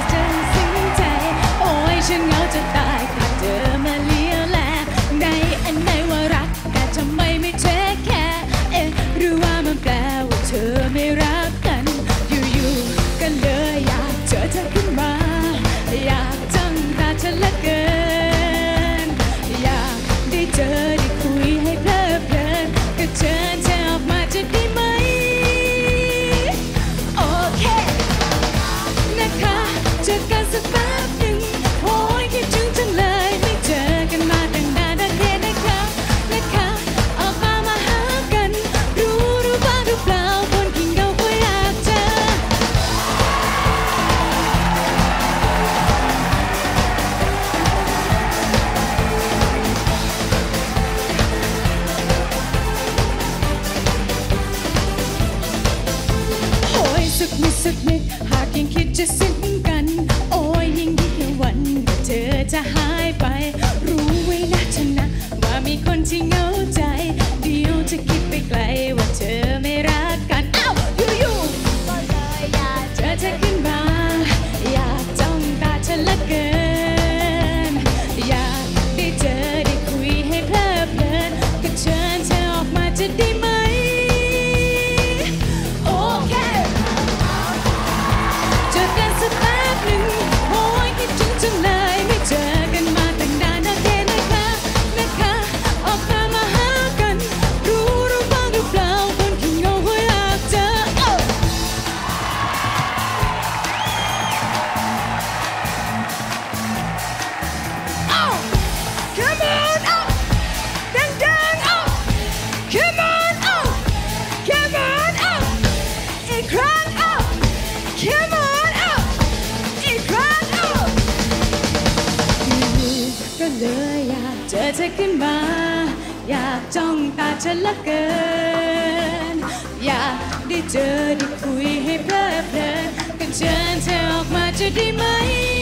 เธอซึ้งใจโอ้ยฉันเหงาจะตายขาดเธอมาเลี้ยวแลในอันไหนว่ารักแต่ทำไมไม่เทคแคร์หรือว่ามันแปลว่าเธอไม่รักกันอยู่ๆก็เลยอยากเจอเธอขึ้นมาอยากจ้องตาเธอเหลือเกินอยากได้เจอได้คุยให้เพลิดเพลินก็เชิญเธอออกมาจะได้ไหมโอเคนะคะเจอกันสักแป๊บหนึ่งโอ้ยคิดถึงจังเลยไม่เจอกันมาตั้งนานโอเคนะคะออกมาหากันรู้บ้างหรือเปล่าคนขี้เหงาก็อยากเจอโอ้ยสักนิดหากยังคิดจะสิ้นกันโอ้ยยิ่งแค่วันว่าเธอจะหายไปรู้ไว้นะเธอนะว่ามีคนที่เหงาใจเดี๋ยวจะคิดไปไกลว่าเธอไม่รักกันอ้าวอยู่ๆก็เลยอยากเจอเธอขึ้นมาอยากจ้องตาเธอเหลือเกินอยากได้เจอได้คุยให้เพลิดเพลินก็เชิญเธอออกมาจะได้ไหมโอเคเจอกันสักแป๊บหนึ่งโอ้ยคิดถึงจังเลยไม่เจอกันมาตั้งนานโอเคนะคะออกมาหากันรู้บ้างหรือเปล่าคนขี้เหงาก็อยากเจอCome on up ดังๆ up Come on up Come on up อีกครั้ง up Come on up อีกครั้ง up อยู่ๆก็เลยอยากเจอเธอขึ้นมาอยากจ้องตาเธอเหลือเกินอยากได้เจอได้คุยให้เพลิดเพลินก็เชิญเธอออกมาจะได้ไหม